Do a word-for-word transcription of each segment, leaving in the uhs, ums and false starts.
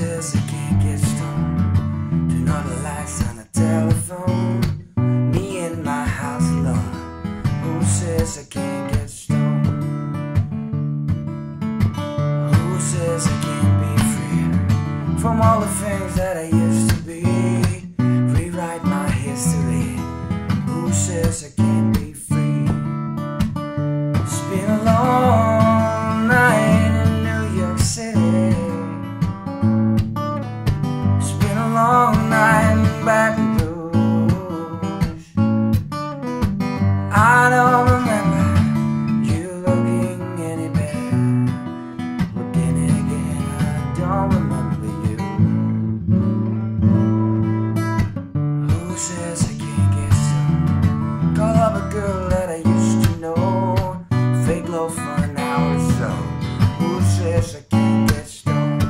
says I can't get stoned? Turn on the lights on the telephone, me in my house alone. Who says I can't get stoned? Who says I can't be free from all the things that I used to be? Rewrite my history. Who says I can't be free? It's been a long night in New York City. It's been a long night in Baton Rouge. I don't remember you looking any better, but then again I don't remember you. Who says I can't get stoned? Call up a girl that I used to know, fake love for an hour or so. Who says I can't get stoned?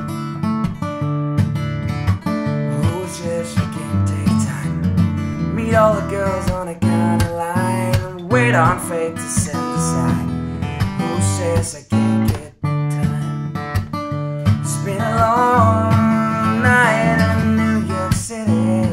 Who says I can't take time, meet all the girls on a counter line, and wait on fate to send a sign? Who says I can't get time? It's been a long night in New York City.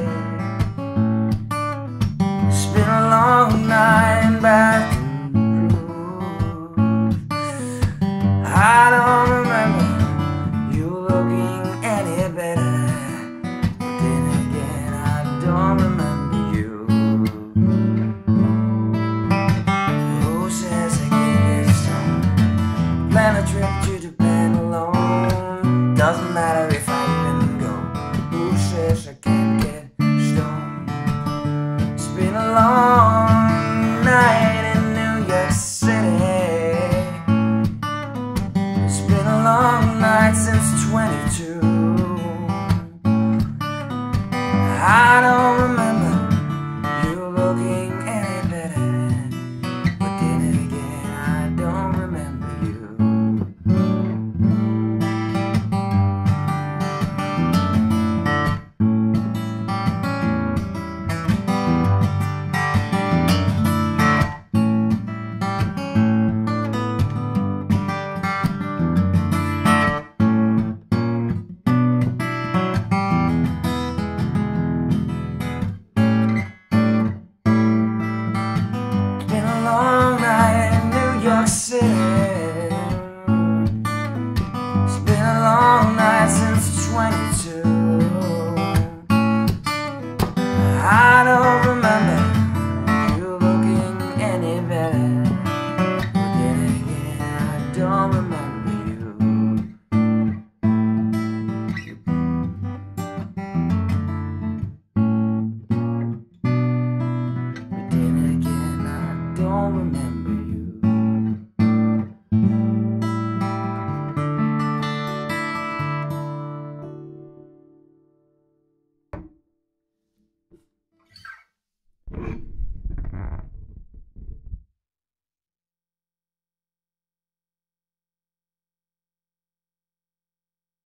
It's been a long night in Baton Rouge. I don't remember you looking any better, but then again I don't remember you. Who says I can't get stoned? Plan a trip to Japan alone, doesn't matter if I even go. Who says I can't get stoned? It's been a long night in New York City. It's been a long night since twenty-two.